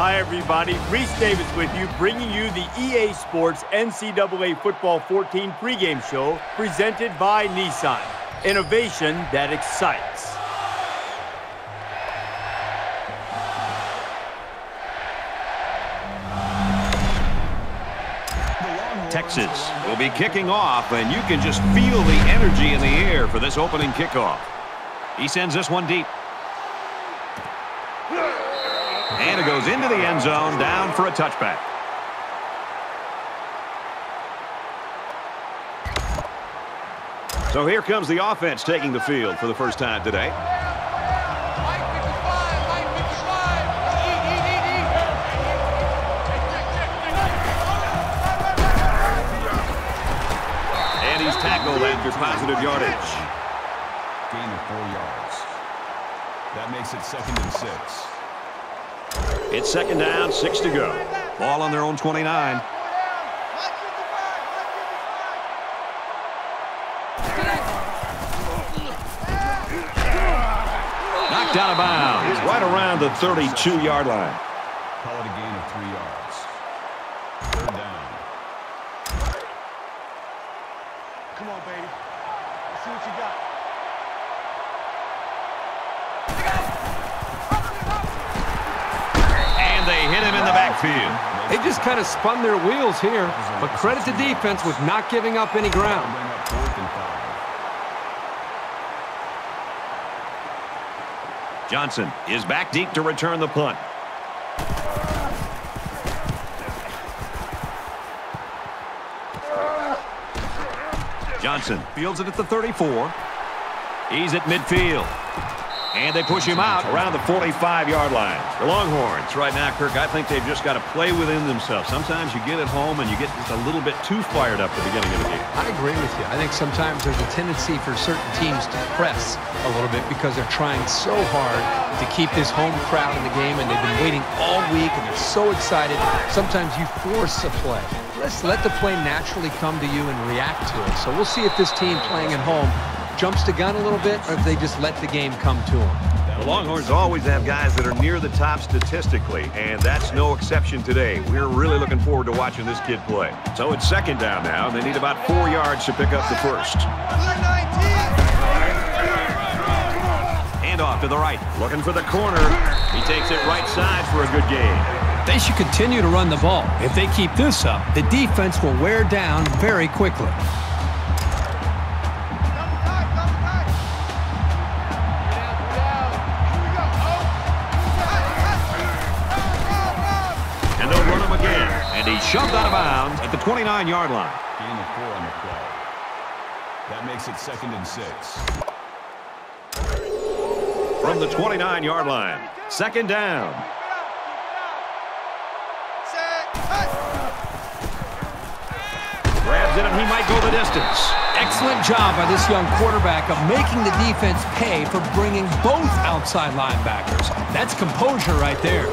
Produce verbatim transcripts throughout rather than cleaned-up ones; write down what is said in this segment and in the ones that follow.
Hi, everybody. Reese Davis with you, bringing you the E A Sports N C double A Football fourteen pregame show presented by Nissan. Innovation that excites. Texas will be kicking off, and you can just feel the energy in the air for this opening kickoff. He sends this one deep. And it goes into the end zone, down for a touchback. So here comes the offense taking the field for the first time today. And he's tackled after positive yardage. Gain of four yards. That makes it second and six. It's second down, six to go. Ball on their own twenty-nine. Knocked out of bounds, right around the thirty-two yard line. Call it a gain of three yards. Third down. Come on, baby. Let's see what you got. They hit him in the backfield. They just kind of spun their wheels here, but credit to defense with not giving up any ground. Johnson is back deep to return the punt. Johnson fields it at the thirty-four. He's at midfield. And they push him out around the forty-five yard line. The Longhorns right now, Kirk, I think they've just got to play within themselves. Sometimes you get at home and you get just a little bit too fired up at the beginning of the game. I agree with you. I think sometimes there's a tendency for certain teams to press a little bit because they're trying so hard to keep this home crowd in the game, and they've been waiting all week, and they're so excited. Sometimes you force a play. Let's let the play naturally come to you and react to it. So we'll see if this team playing at home jumps the gun a little bit, or if they just let the game come to them. The Longhorns always have guys that are near the top statistically, and that's no exception today. We're really looking forward to watching this kid play. So it's second down now, and they need about four yards to pick up the first. Hand off to the right, looking for the corner. He takes it right side for a good gain. They should continue to run the ball. If they keep this up, the defense will wear down very quickly. And he's shoved out of bounds at the twenty-nine yard line. Gain of four on the play. That makes it second and six. From the twenty-nine yard line, second down. Grabs it, and he might go the distance. Excellent job by this young quarterback of making the defense pay for bringing both outside linebackers. That's composure right there.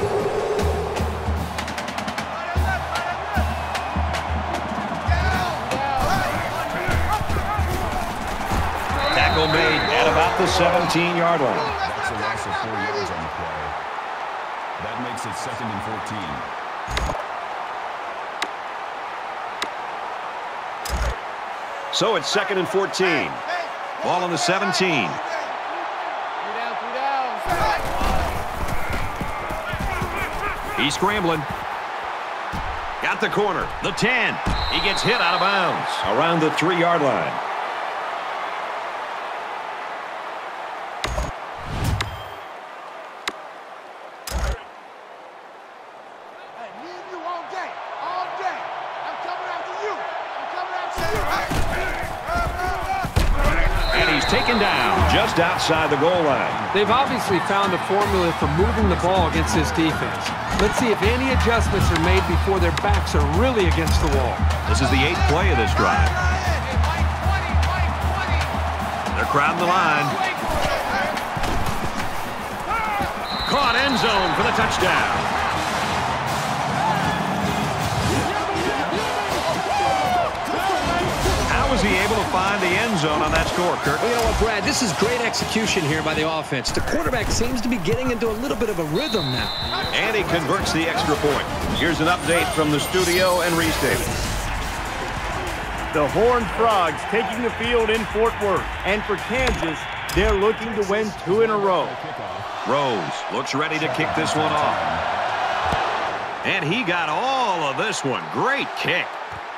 Made at about the seventeen yard line. That's a loss of four yards on the play. That makes it second and fourteen. So it's second and fourteen. Ball on the seventeen. He's scrambling. Got the corner. The ten. He gets hit out of bounds around the three yard line. Taken down just outside the goal line. They've obviously found a formula for moving the ball against this defense. Let's see if any adjustments are made before their backs are really against the wall. This is the eighth play of this drive. They're crowding the line. Caught end zone for the touchdown. How was he able to to find the end zone on that score, Kirk. Well, you know what, Brad? This is great execution here by the offense. The quarterback seems to be getting into a little bit of a rhythm now. And he converts the extra point. Here's an update from the studio and Reese Davis. The Horned Frogs taking the field in Fort Worth. And for Kansas, they're looking to win two in a row. Rose looks ready to kick this one off. And he got all of this one. Great kick.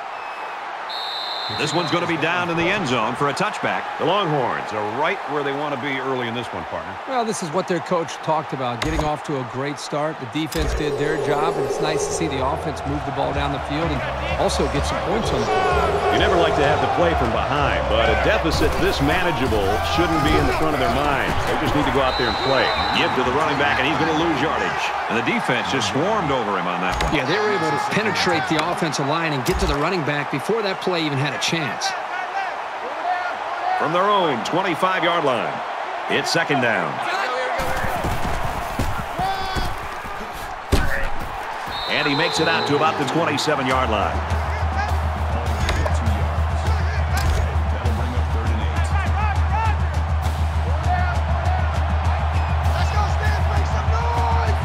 This one's going to be down in the end zone for a touchback. The Longhorns are right where they want to be early in this one, partner. Well, this is what their coach talked about, getting off to a great start. The defense did their job, and it's nice to see the offense move the ball down the field and also get some points on the board. You never like to have to play from behind, but a deficit this manageable shouldn't be in the front of their minds. They just need to go out there and play. Give to the running back, and he's going to lose yardage. And the defense just swarmed over him on that one. Yeah, they were able to penetrate the offensive line and get to the running back before that play even had a chance. From their own twenty-five yard line, it's second down. And he makes it out to about the twenty-seven yard line. That'll bring up third and eight. Let's go, Stan, make some noise!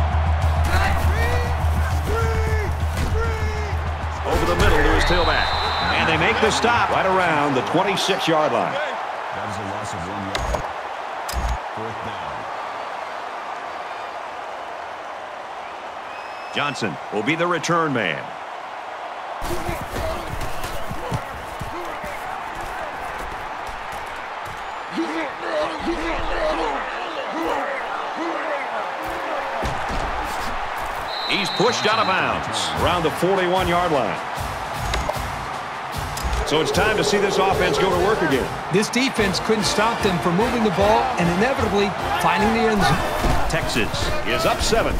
Over the middle to his tailback. And they make the stop right around the twenty-six yard line. That is a loss of one yard. Fourth down. Johnson will be the return man. He's pushed out of bounds around the forty-one yard line. So it's time to see this offense go to work again. This defense couldn't stop them from moving the ball and inevitably finding the end zone. Texas is up seven.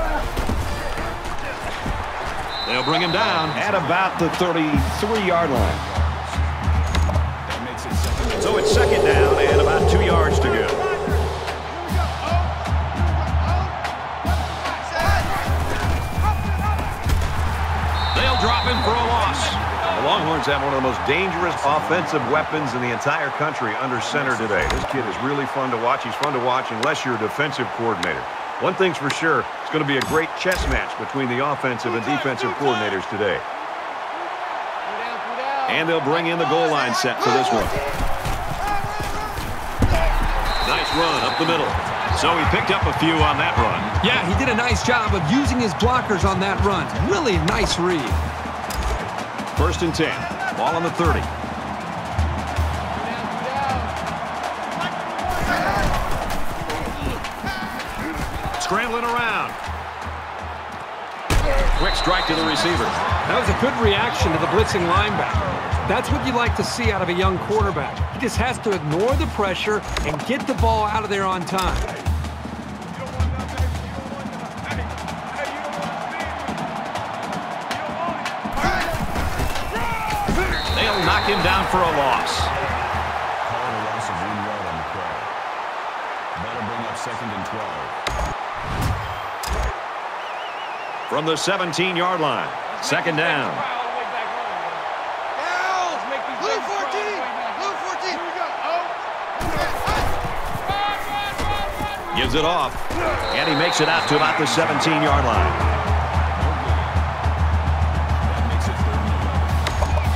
They'll bring him down at about the thirty-three yard line. That makes it second. So it's second down and about two yards to go. They'll drop him for a loss. The Longhorns have one of the most dangerous offensive weapons in the entire country under center today. This kid is really fun to watch. He's fun to watch unless you're a defensive coordinator. One thing's for sure, it's going to be a great chess match between the offensive and defensive coordinators today. And they'll bring in the goal line set for this one. Nice run up the middle. So he picked up a few on that run. Yeah, he did a nice job of using his blockers on that run. Really nice read. First and ten. Ball on the thirty. Scrambling around. Quick strike to the receiver. That was a good reaction to the blitzing linebacker. That's what you like to see out of a young quarterback. He just has to ignore the pressure and get the ball out of there on time. They'll knock him down for a loss. Calling a loss of one yard on the play. That'll bring up second and twelve. From the seventeen yard line. Second down. Blue fourteen! Blue fourteen! Here we go! Oh! Gives it off. And he makes it out to about the seventeen yard line. That makes it third and eleven.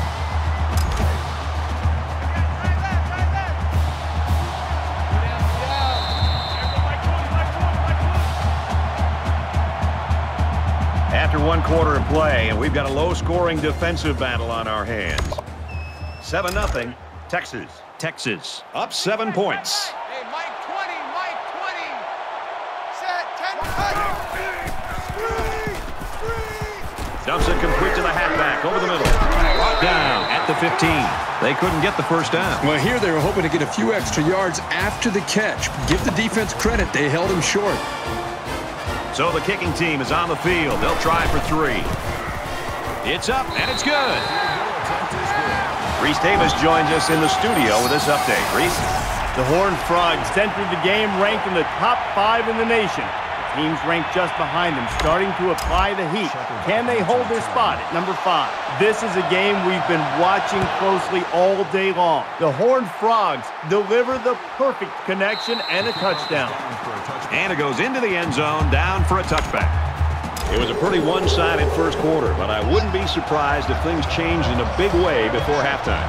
After one quarter of play, and we've got a low-scoring defensive battle on our hands. seven nothing, Texas. Texas up seven points. Hey, Mike twenty, Mike twenty. Set, ten, cut. Screen, screen. Dumps it complete to the halfback over the middle. Brought down at the fifteen. They couldn't get the first down. Well, here they were hoping to get a few extra yards after the catch. Give the defense credit. They held him short. So the kicking team is on the field. They'll try for three. It's up, and it's good. Reese Davis joins us in the studio with this update. Reese? The Horned Frogs entered the game ranked in the top five in the nation. Teams ranked just behind them, starting to apply the heat. Can they hold their spot at number five? This is a game we've been watching closely all day long. The Horned Frogs deliver the perfect connection and a touchdown. And it goes into the end zone, down for a touchback. It was a pretty one-sided first quarter, but I wouldn't be surprised if things changed in a big way before halftime.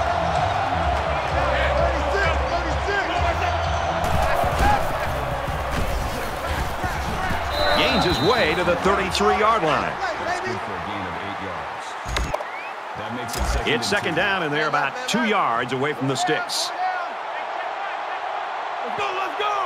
Gains his way to the thirty-three yard line. That's good for a gain of eight yards. That makes it second. It's second down, and they're about two yards away from the sticks. Let's go, let's go!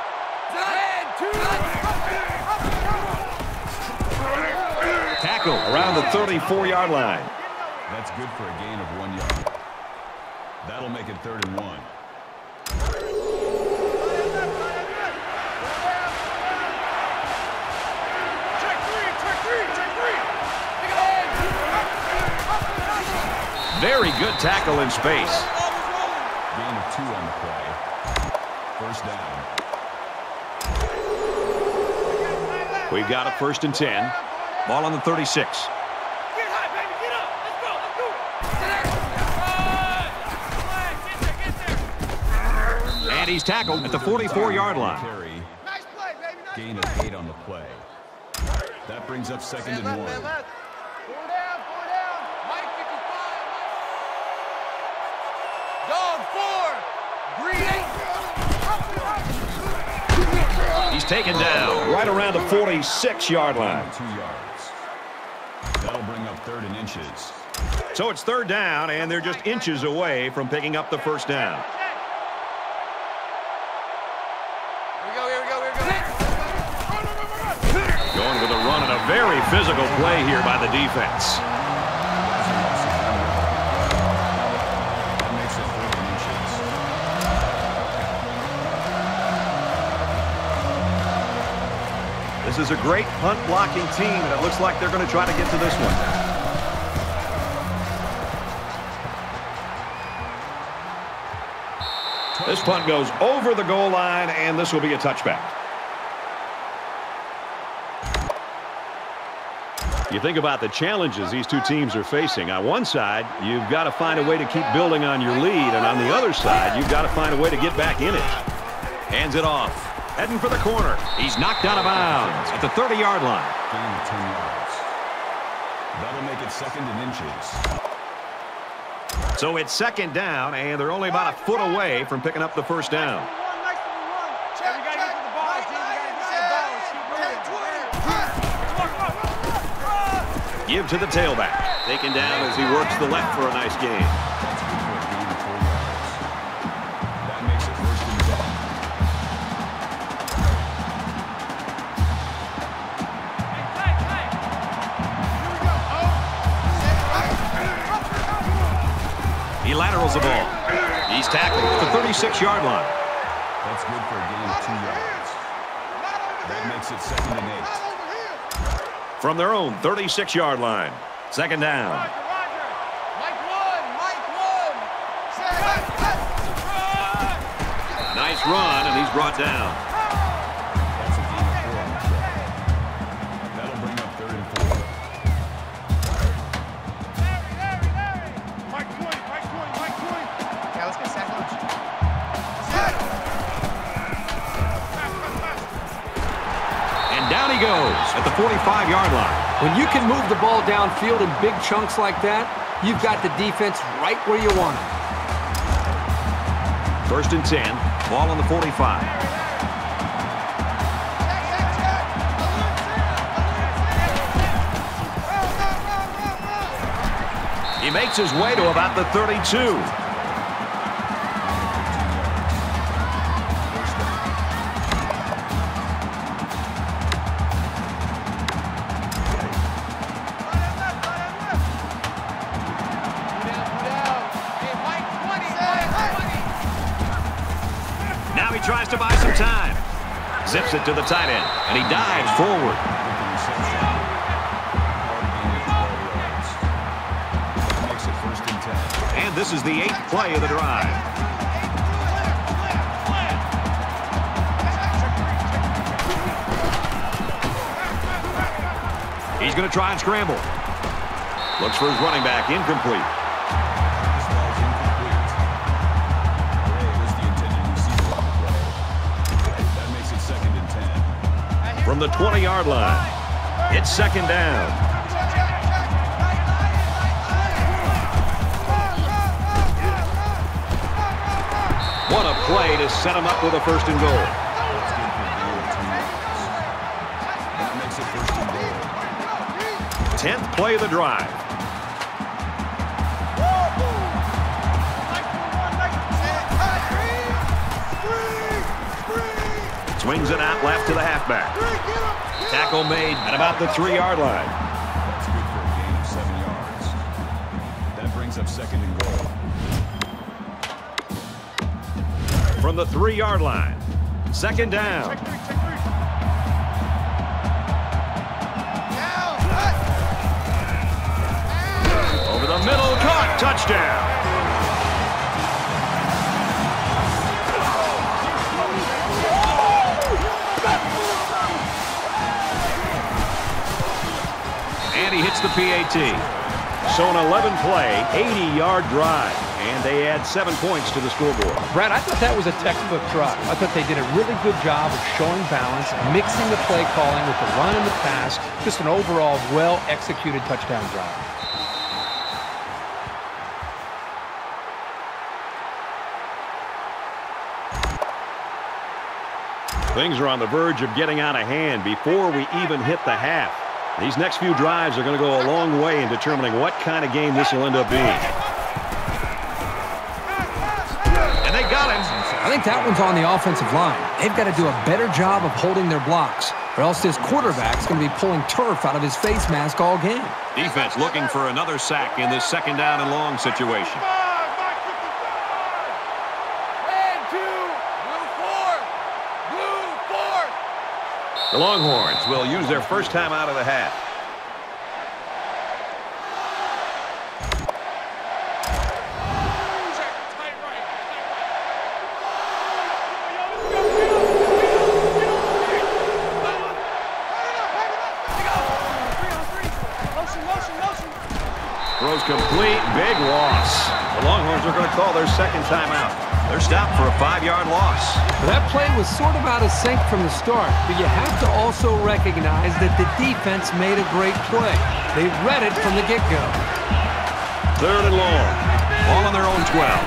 Tackle around the thirty-four yard line. That's good for a gain of one yard. That'll make it third and one. Very good tackle in space. Gain of two on the play. First down. We've got a first and ten. Ball on the thirty-six. Get high, baby, get up! Let's go, let's do it! And he's tackled at the forty-four yard line. Carry. Nice play, baby, nice Gain play! of eight on the play. That brings up second and Man one. left, man left. Four down, four down. Mike fifty-five, Mike. Dog, four. Green. He's taken down right around the forty-six yard line. Two yards. That'll bring up third and inches. So it's third down, and they're just inches away from picking up the first down. Here we go, here we go, here we go. Going with a run and a very physical play here by the defense. That makes it fourth and inches. This is a great punt blocking team, and it looks like they're going to try to get to this one. This punt goes over the goal line, and this will be a touchback. You think about the challenges these two teams are facing. On one side, you've got to find a way to keep building on your lead, and on the other side, you've got to find a way to get back in it. Hands it off. Heading for the corner. He's knocked out of bounds at the thirty yard line. Gain of ten yards. That'll make it second and inches. So it's second down, and they're only about a foot away from picking up the first down. Check, we gotta get to the ball, team. We gotta get to the ball. Let's keep moving. Give to the tailback. Taken down as he works the left for a nice gain. That's good for a gain of four yards. That makes it first and ten. He laterals the ball. He's tackled at the thirty-six yard line. That's good for a gain of two yards. That makes it second and eight. From their own thirty-six yard line. Second down. Roger, Roger. Mike one, Mike one. Nice run, and he's brought down. That's a gain of four on the play. That'll bring up third and four. Larry, Larry, Larry. Mike twenty, Mike twenty, Mike twenty. Yeah, let's get sack lunch. And down he goes at the forty-five yard line. When you can move the ball downfield in big chunks like that, you've got the defense right where you want it. First and ten. Ball on the forty-five. He makes his way to about the thirty-two. Now he tries to buy some time. Zips it to the tight end, and he dives forward. That makes it first and ten. And this is the eighth play of the drive. He's going to try and scramble. Looks for his running back. Incomplete. This ball is incomplete. It was the intended receiver on the play. That makes it second and ten. From the twenty-yard line, it's second down. What a play to set him up with a first and goal. That's good for a gain of two yards. That makes it first and goal. tenth play of the drive. Swings it out left to the halfback. Tackle made at about the three-yard line. That's good for a gain of seven yards. That brings up second and goal. From the three-yard line, second down. Over the middle, caught, touchdown. And he hits the P A T. So an eleven play, eighty-yard drive. And they add seven points to the scoreboard. Brad, I thought that was a textbook drive. I thought they did a really good job of showing balance, mixing the play calling with the run and the pass. Just an overall well-executed touchdown drive. Things are on the verge of getting out of hand before we even hit the half. These next few drives are going to go a long way in determining what kind of game this will end up being. And they got him. I think that one's on the offensive line. They've got to do a better job of holding their blocks, or else this quarterback's going to be pulling turf out of his face mask all game. Defense looking for another sack in this second down and long situation. The Longhorns will use their first time out of the half. Throws complete, big loss. The Longhorns are going to call their second timeout. They're stopped for a five-yard loss. That play was sort of out of sync from the start, but you have to also recognize that the defense made a great play. They read it from the get-go. Third and long. Ball on their own twelve.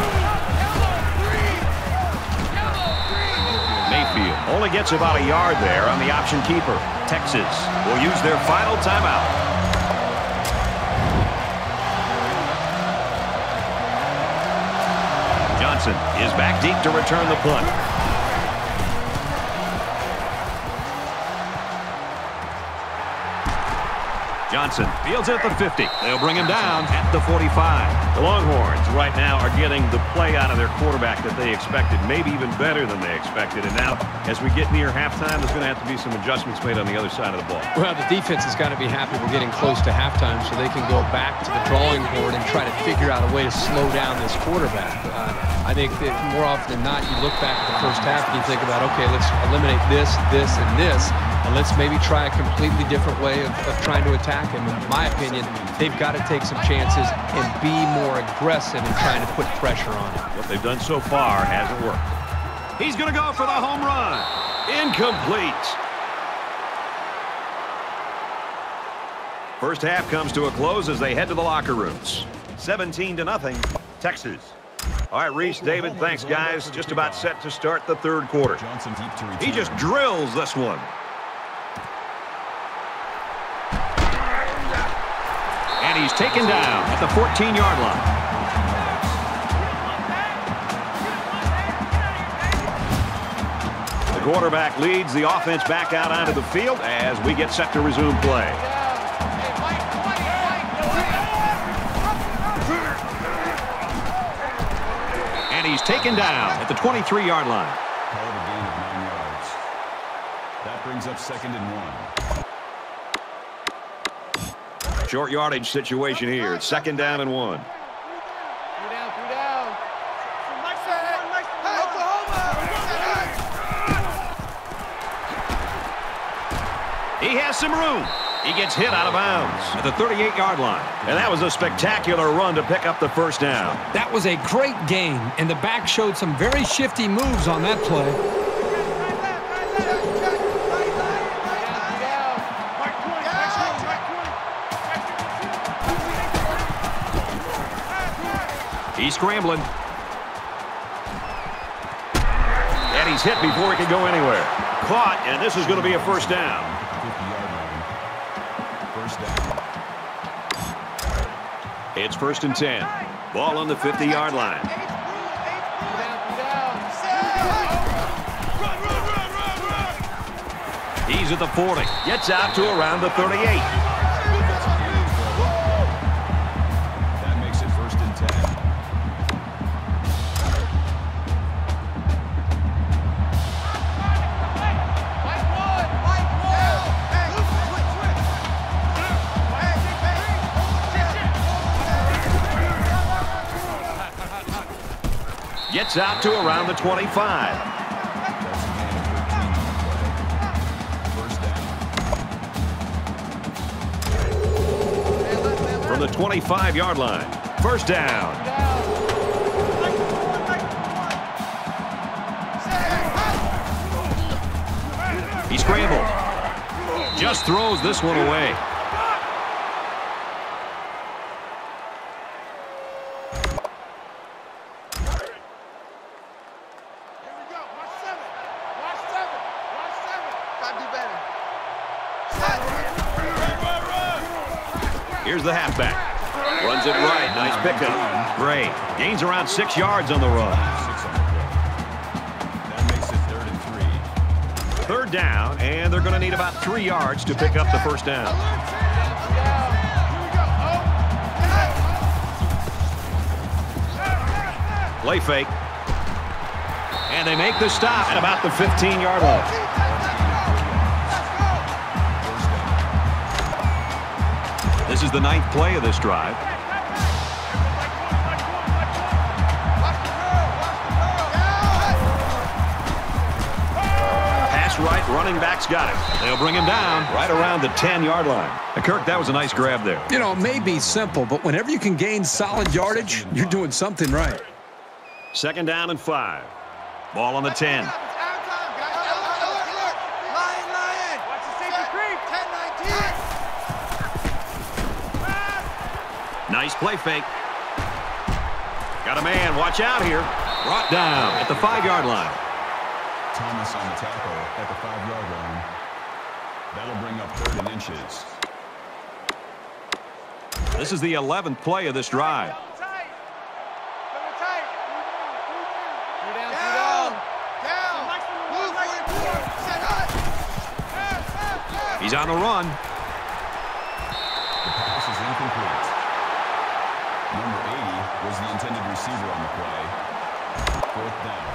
Mayfield only gets about a yard there on the option keeper. Texas will use their final timeout. Johnson is back deep to return the punt. Johnson fields it at the fifty. They'll bring him down at the forty-five. The Longhorns right now are getting the play out of their quarterback that they expected, maybe even better than they expected. And now, as we get near halftime, there's going to have to be some adjustments made on the other side of the ball. Well, the defense has got to be happy we're getting close to halftime so they can go back to the drawing board and try to figure out a way to slow down this quarterback. Uh, I think that more often than not, you look back at the first half and you think about, okay, let's eliminate this, this, and this, and let's maybe try a completely different way of, of trying to attack him. In my opinion, they've got to take some chances and be more aggressive in trying to put pressure on him. What they've done so far hasn't worked. He's going to go for the home run. Incomplete. First half comes to a close as they head to the locker rooms. seventeen to nothing, Texas. All right, Reese, David, thanks, guys. Just about set to start the third quarter. Johnson deep to return. He just drills this one. And he's taken down at the fourteen-yard line. The quarterback leads the offense back out onto the field as we get set to resume play. And he's taken down at the twenty-three-yard line. Call it a gain of nine yards. That brings up second and one. Short yardage situation here. It's second down and one. He has some room. He gets hit out of bounds at the thirty-eight yard line. And that was a spectacular run to pick up the first down. That was a great gain, and the back showed some very shifty moves on that play. He's scrambling. And he's hit before he can go anywhere. Caught, and this is going to be a first down. First down. It's first and ten. Ball on the fifty yard line. He's at the forty. Gets out to around the thirty-eight. That makes it first and ten. Gets out to around the twenty-five. That's a gain of thirteen on the play. First down. From the twenty-five yard line. First down. He scrambled. Just throws this one away. Here's the halfback. Runs it right. Nice pickup. Great. Gains around six yards on the run. Six on the play. That makes it third and three. Third down, and they're going to need about three yards to pick up the first down. Play fake. And they make the stop at about the fifteen yard line. This is the ninth play of this drive. Pass right, running back's got it. They'll bring him down right around the ten yard line. Now, Kirk, that was a nice grab there. You know, it may be simple, but whenever you can gain solid yardage, you're doing something right. Second down and five. Ball on the ten. Nice play fake. Got a man. Watch out here. Brought down at the five yard line. Thomas on the tackle at the five yard line. That'll bring up third and inches. This is the eleventh play of this drive. He's on the run. The pass is incomplete. Number eighty was the intended receiver on the play. Fourth down.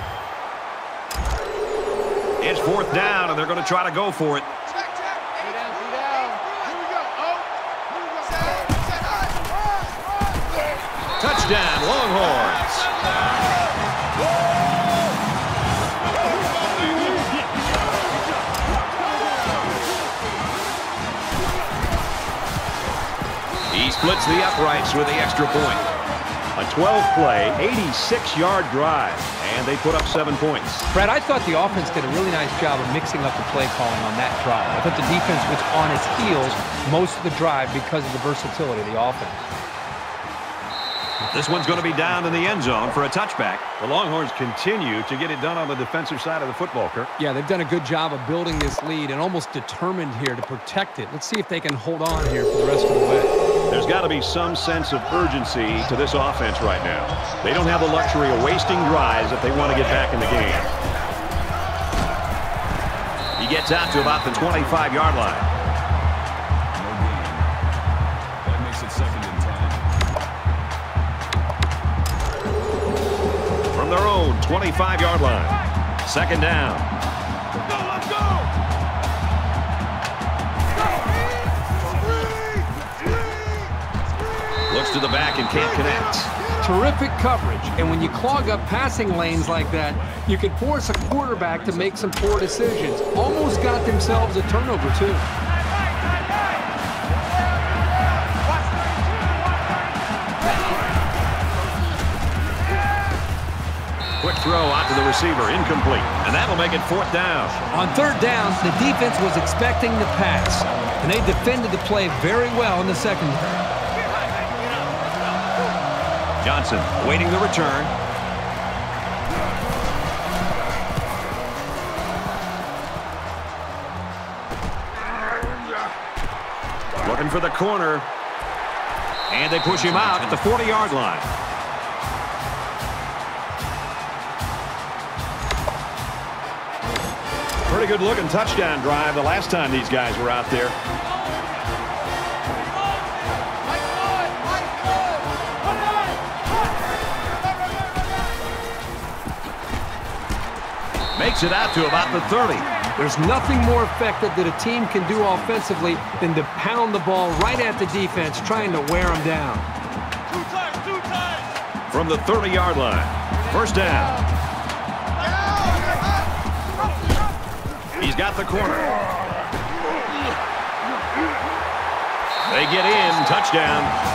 It's fourth down, and they're going to try to go for it. Touchdown, Longhorns. He splits the uprights with the extra point. A twelve play, eighty-six yard drive, and they put up seven points. Brad, I thought the offense did a really nice job of mixing up the play calling on that drive. I thought the defense was on its heels most of the drive because of the versatility of the offense. This one's going to be down in the end zone for a touchback. The Longhorns continue to get it done on the defensive side of the football, Kirk. Yeah, they've done a good job of building this lead and almost determined here to protect it. Let's see if they can hold on here for the rest of the way. There's got to be some sense of urgency to this offense right now. They don't have the luxury of wasting drives if they want to get back in the game. He gets out to about the twenty-five yard line. No gain. That makes it second and ten. From their own twenty-five yard line. Second down. Let's go, let's go! Looks to the back and can't connect. Terrific coverage, and when you clog up passing lanes like that, you can force a quarterback to make some poor decisions. Almost got themselves a turnover, too. quick throw out to the receiver, incomplete. And that'll make it fourth down. On third down, the defense was expecting the pass, and they defended the play very well in the secondary. Johnson awaiting the return. Looking for the corner. And they push him out at the forty-yard line. Pretty good looking touchdown drive the last time these guys were out there. Makes it out to about the thirty. There's nothing more effective that a team can do offensively than to pound the ball right at the defense, trying to wear them down. Two times, two times. From the thirty-yard line. First down. He's got the corner. They get in. Touchdown.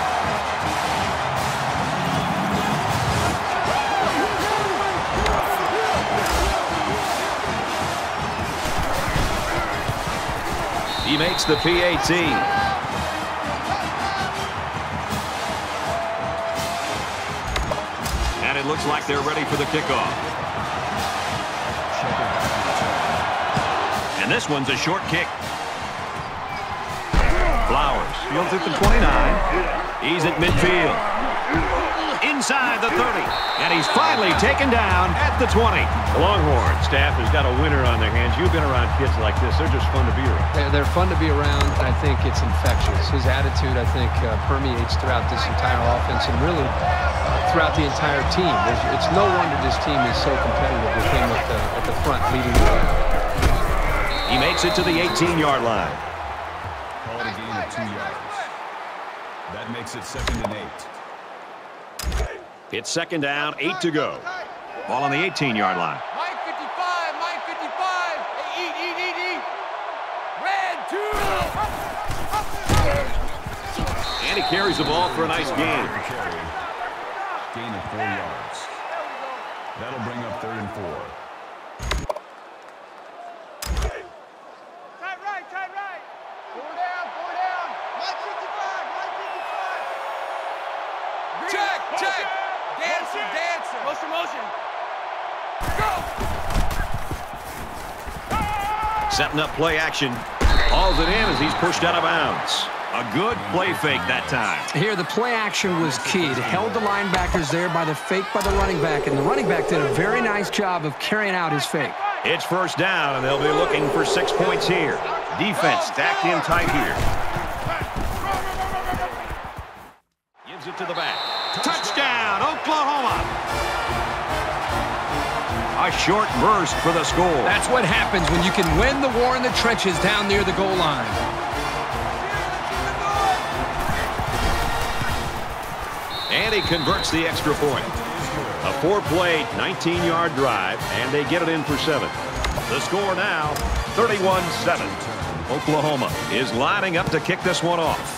He makes the P A T. And it looks like they're ready for the kickoff. And this one's a short kick. Flowers fields at the twenty-nine. He's at midfield. Inside the thirty. And he's finally taken down at the twenty. The Longhorn staff has got a winner on their hands. You've been around kids like this. They're just fun to be around. They're, they're fun to be around, and I think it's infectious. His attitude, I think, uh, permeates throughout this entire offense and really uh, throughout the entire team. There's, it's no wonder this team is so competitive with him at the, at the front leading the way. He makes it to the eighteen-yard line. Call it a gain of two yards. That makes it second and eight. It's second down, eight to go. Ball on the eighteen-yard line. Mike fifty-five, Mike fifty-five. Hey, eat, eat, eat, eat. Red two. And he carries the ball for a nice gain. Gain of four yards. That'll bring up third and four. Tight right, tight right. Four down, four down. Mike fifty-five, Mike fifty-five. Check, check. Dancer, dancer. Motion, motion. Go. Setting up play action. Hauls it in as he's pushed out of bounds. A good play fake that time. Here, the play action was key. It held the linebackers there by the fake by the running back, and the running back did a very nice job of carrying out his fake. It's first down, and they'll be looking for six points here. Defense stacked in tight here. Gives it to the back. Touchdown, Oklahoma! A short burst for the score. That's what happens when you can win the war in the trenches down near the goal line. And he converts the extra point. A four-play, nineteen-yard drive, and they get it in for seven. The score now, thirty-one seven. Oklahoma is lining up to kick this one off.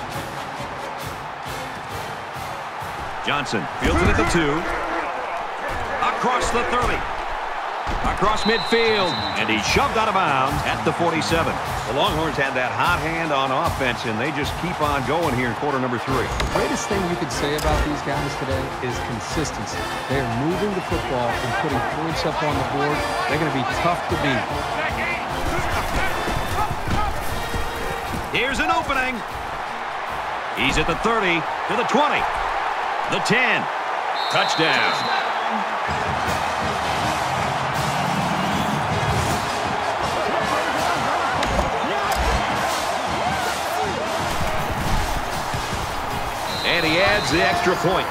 Johnson fields it at the two. Across the thirty. Across midfield. And he's shoved out of bounds at the forty-seven. The Longhorns had that hot hand on offense, and they just keep on going here in quarter number three. The greatest thing you could say about these guys today is consistency. They are moving the football and putting points up on the board. They're going to be tough to beat. Here's an opening. He's at the thirty to the twenty. The ten. Touchdown. And he adds the extra point.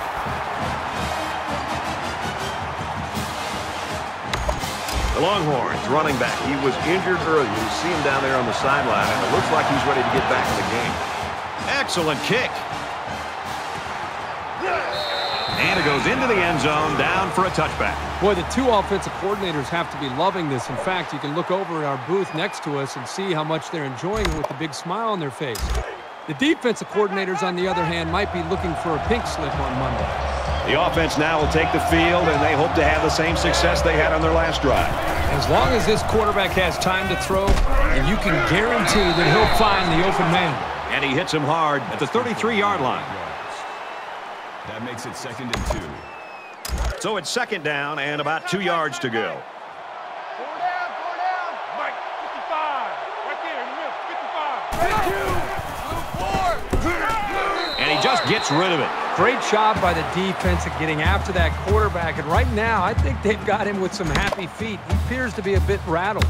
The Longhorns running back. He was injured early. You see him down there on the sideline, and it looks like he's ready to get back in the game. Excellent kick. And it goes into the end zone, down for a touchback. Boy, the two offensive coordinators have to be loving this. In fact, you can look over at our booth next to us and see how much they're enjoying it with a big smile on their face. The defensive coordinators, on the other hand, might be looking for a pink slip on Monday. The offense now will take the field, and they hope to have the same success they had on their last drive. As long as this quarterback has time to throw, and you can guarantee that he'll find the open man. And he hits him hard at the thirty-three yard line. That makes it second and two. So it's second down and about two yards to go. Four down, four down. Mike, fifty-five. Right there in the middle, fifty-five. Blue four. And he just gets rid of it. Great job by the defense of getting after that quarterback. And right now, I think they've got him with some happy feet. He appears to be a bit rattled.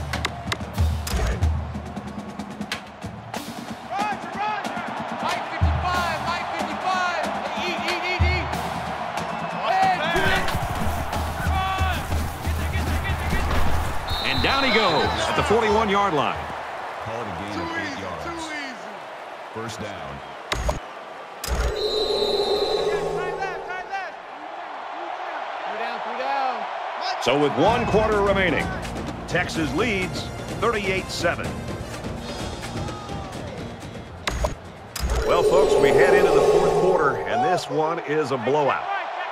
Down he goes at the forty-one yard line. Call it a gain of eight yards. First down. So with one quarter remaining, Texas leads thirty-eight seven. Well, folks, we head into the fourth quarter, and this one is a blowout.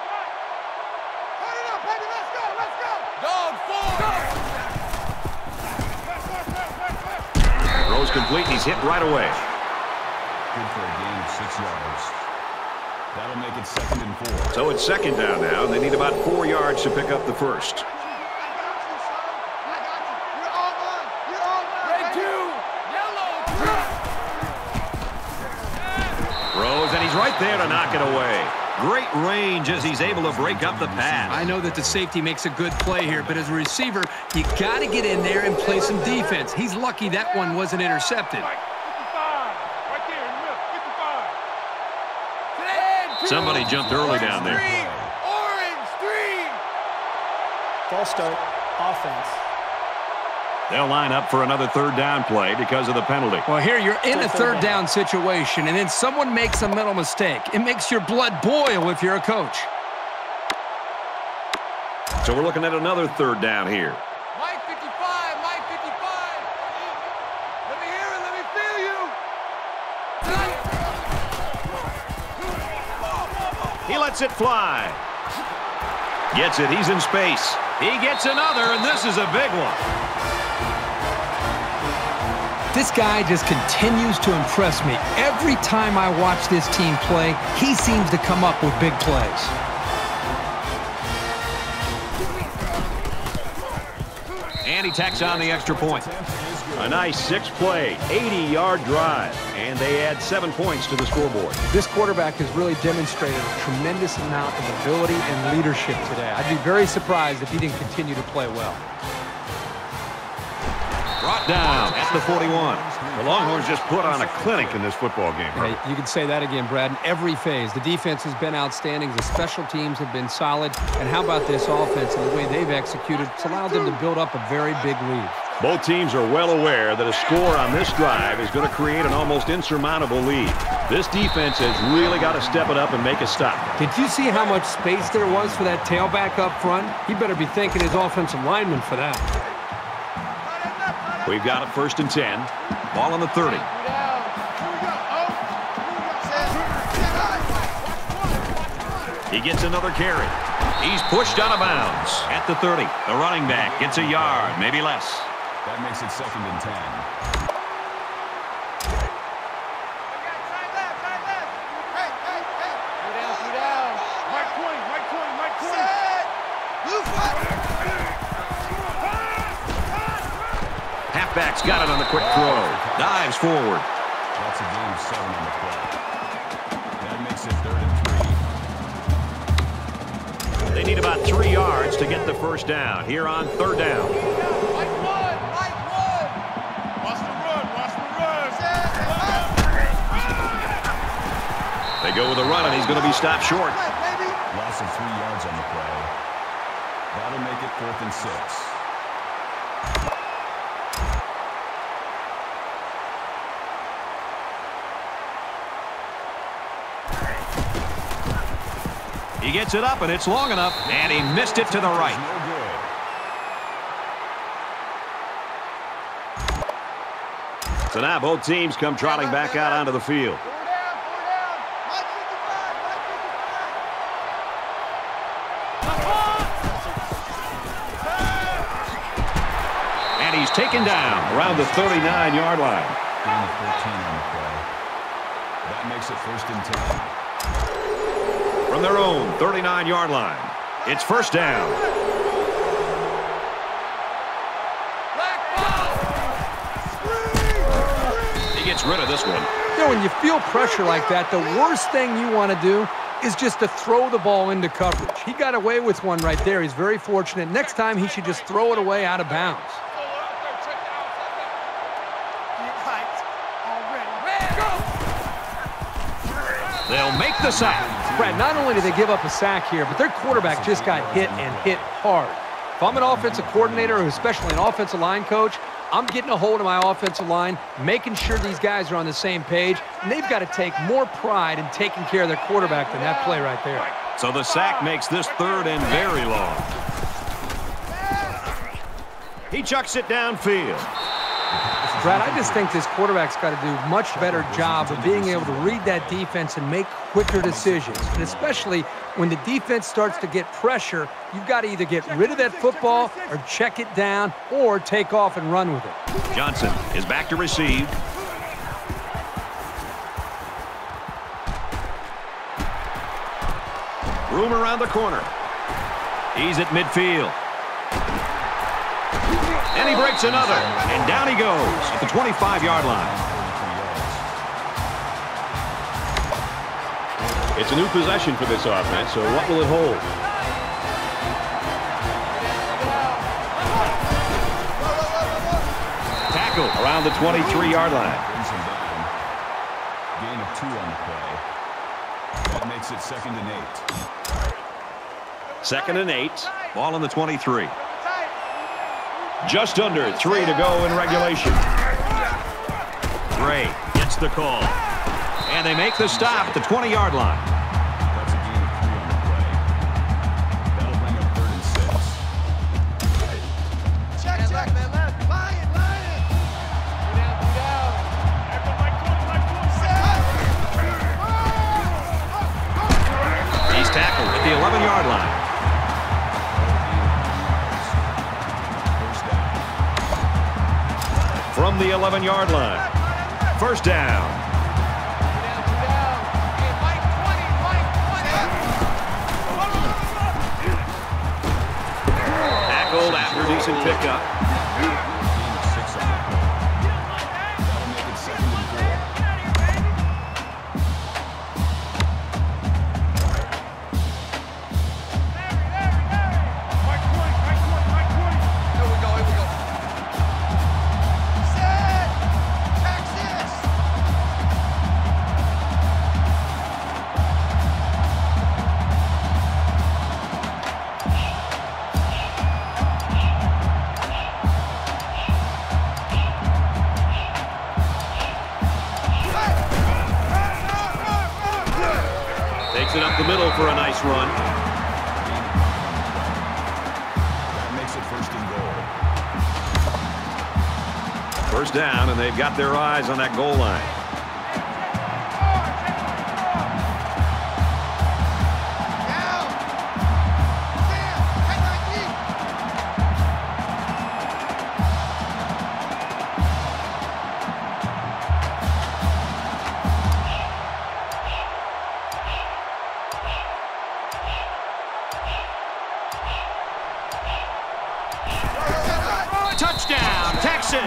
Throws complete, and he's hit right away. Good for a gain of six yards. That'll make it second and four. So it's second down now, and they need about four yards to pick up the first. Throws, and he's right there to knock it away. Great range as he's able to break up the pass. I know that the safety makes a good play here, but as a receiver, you got to get in there and play some defense. He's lucky that one wasn't intercepted. Somebody jumped early down there. Orange three. False start, offense. They'll line up for another third down play because of the penalty. Well, here you're in a third down situation, and then someone makes a mental mistake. It makes your blood boil if you're a coach. So we're looking at another third down here. Mike fifty-five, Mike fifty-five. Let me hear it, let me feel you. He lets it fly. Gets it, he's in space. He gets another, and this is a big one. This guy just continues to impress me. Every time I watch this team play, he seems to come up with big plays. And he tacks on the extra point. A nice six-play, eighty yard drive, and they add seven points to the scoreboard. This quarterback has really demonstrated a tremendous amount of ability and leadership today. I'd be very surprised if he didn't continue to play well. Brought down at the forty-one. The Longhorns just put on a clinic in this football game. Hey, you can say that again, Brad, in every phase. The defense has been outstanding. The special teams have been solid. And how about this offense and the way they've executed? It's allowed them to build up a very big lead. Both teams are well aware that a score on this drive is going to create an almost insurmountable lead. This defense has really got to step it up and make a stop. Did you see how much space there was for that tailback up front? He better be thanking his offensive lineman for that. We've got it first and ten. Ball on the thirty. He gets another carry. He's pushed out of bounds at the thirty. The running back gets a yard, maybe less. That makes it second and ten. Halfback's got it on the quick throw. Dives forward. That's a gain of seven on the play. That makes it third and three. They need about three yards to get the first down here on third down. Mike one, Mike one. Watch the run, watch the run. They go with a run, and he's going to be stopped short. Loss of three yards on the play. That'll make it fourth and six. He gets it up, and it's long enough, and he missed it to the right. So now both teams come trotting back out onto the field. taken down around the thirty-nine yard line. Gain of fourteen on the play. That makes it first and ten. From their own thirty-nine yard line, it's first down. He gets rid of this one. You know, when you feel pressure like that, the worst thing you want to do is just to throw the ball into coverage. He got away with one right there. He's very fortunate. Next time, he should just throw it away out of bounds. They'll make the sack. Brad, not only did they give up a sack here, but their quarterback just got hit and hit hard. If I'm an offensive coordinator, or especially an offensive line coach, I'm getting a hold of my offensive line, making sure these guys are on the same page, and they've got to take more pride in taking care of their quarterback than that play right there. So the sack makes this third and very long. He chucks it downfield. Brad, I just think this quarterback's got to do a much better job of being able to read that defense and make quicker decisions. And especially when the defense starts to get pressure, you've got to either get rid of that football or check it down or take off and run with it. Johnson is back to receive. Room around the corner. He's at midfield. And he breaks another. And down he goes at the twenty-five yard line. It's a new possession for this offense, so what will it hold? Tackle around the twenty-three yard line. Gain of two on the play. That makes it second and eight. Second and eight. Ball on the twenty-three. Just under three to go in regulation. Gray gets the call. And they make the stop at the twenty yard line. That's a gain of three on the play. That'll bring up third and six. Check, check, man, left. Line it, line it. Go down, go down. He's tackled at the eleven yard line. From the eleven yard line. First down. Tackled after a decent pickup. That'll make it second and four. Here we go, here we go. Set! Texas! Takes it up the middle for a nice run. That makes it first and goal. First down, and they've got their eyes on that goal line. Down! Stand! Head like deep! Touchdown, Texas!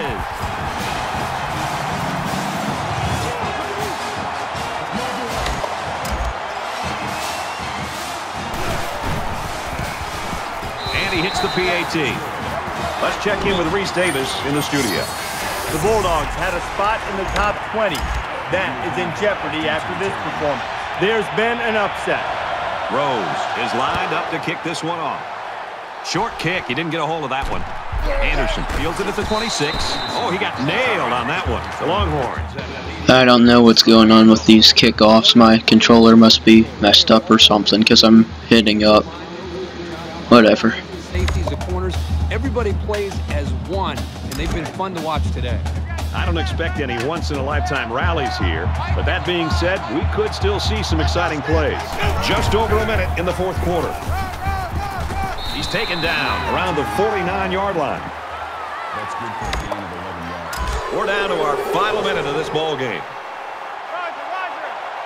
And he hits the P A T. Let's check in with Reese Davis in the studio. The Bulldogs had a spot in the top twenty. That is in jeopardy after this performance. There's been an upset. Rose is lined up to kick this one off. Short kick. He didn't get a hold of that one. Anderson fields it at the twenty-six. Oh, he got nailed on that one. The Longhorns. I don't know what's going on with these kickoffs. My controller must be messed up or something because I'm hitting up. Whatever. Safeties, the corners, everybody plays as one, and they've been fun to watch today. I don't expect any once-in-a-lifetime rallies here, but that being said, we could still see some exciting plays. Just over a minute in the fourth quarter. He's taken down around the forty-nine yard line. That's good for a gain of eleven yards. We're down to our final minute of this ball game. Roger, Roger.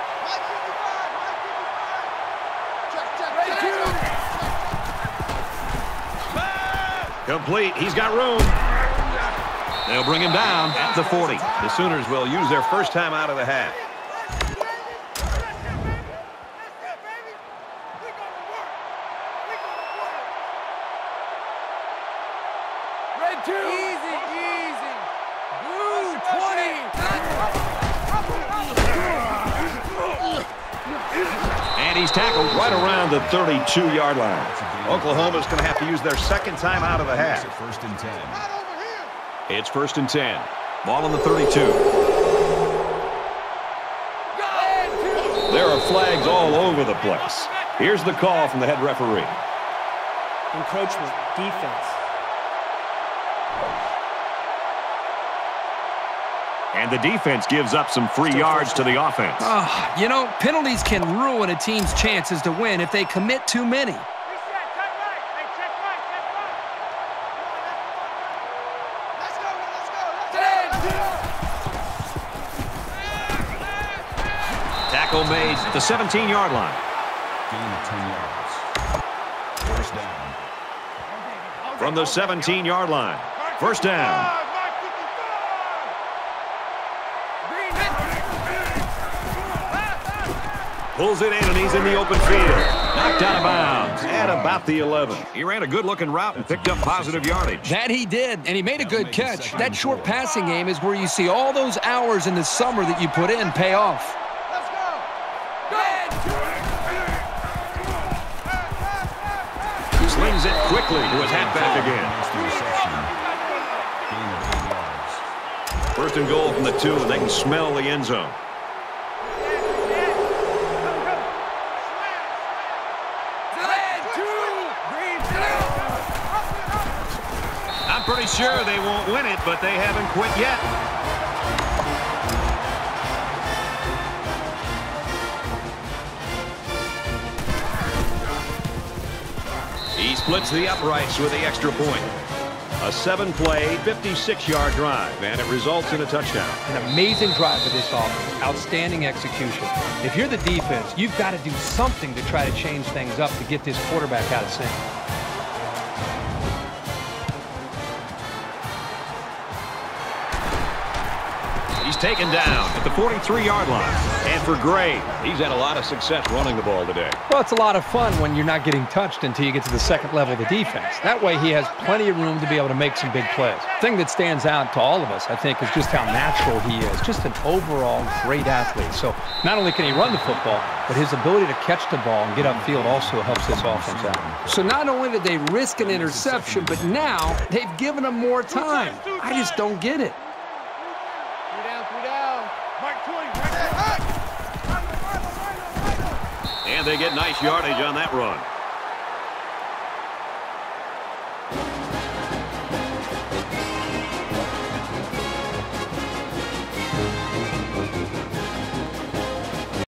Complete. He's got room. They'll bring him down at the forty. The Sooners will use their first time out of the half. Red two. Easy, easy. Blue twenty. And he's tackled right around the thirty-two yard line. Oklahoma's going to have to use their second time out of the half. First and ten. It's first and ten. Ball on the thirty-two. There are flags all over the place. Here's the call from the head referee. Encroachment, defense. And the defense gives up some free yards to the offense. Oh, you know, penalties can ruin a team's chances to win if they commit too many. Reset, cut right. Hey, check right, check right. Let's go, let's go, let's go. Tackle made at the seventeen yard line. Gain of ten yards. First down. From the seventeen yard line. First down. Pulls it in, and he's in the open field. Knocked out of bounds at about the eleven. He ran a good-looking route and picked up positive yardage. That he did, and he made a good catch. That short passing game is where you see all those hours in the summer that you put in pay off. Let's go. He slings it quickly to his halfback again. Gain of eight yards. First and goal from the two, and they can smell the end zone. Pretty sure they won't win it, but they haven't quit yet. He splits the uprights with the extra point. A seven-play, fifty-six yard drive, and it results in a touchdown. An amazing drive for this offense. Outstanding execution. If you're the defense, you've got to do something to try to change things up to get this quarterback out of sync. He's taken down at the forty-three yard line. And for Gray, he's had a lot of success running the ball today. Well, it's a lot of fun when you're not getting touched until you get to the second level of the defense. That way he has plenty of room to be able to make some big plays. The thing that stands out to all of us, I think, is just how natural he is. Just an overall great athlete. So not only can he run the football, but his ability to catch the ball and get upfield also helps this offense out. So not only did they risk an interception, but now they've given him more time. I just don't get it. And they get nice yardage on that run.